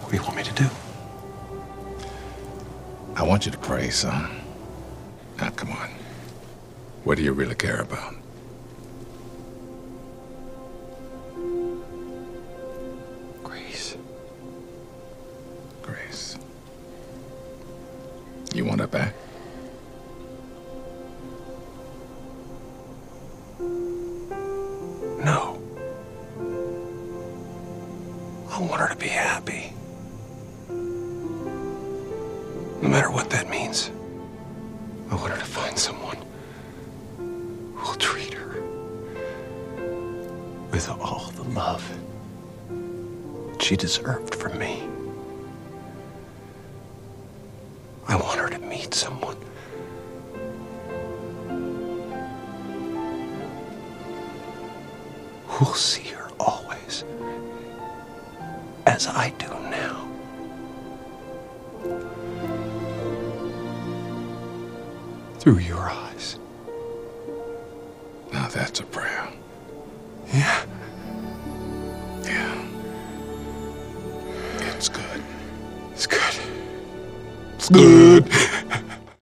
What do you want me to do? I want you to pray, son. Now, come on. What do you really care about? Grace. Grace. You want her back? No. I want her to be happy. No matter what that means. I want her to find someone who will treat her with all the love she deserved from me. I want her to meet someone who'll see her always as I do now. Through your eyes. Now that's a prayer. Yeah. Yeah. It's good. It's good. It's good.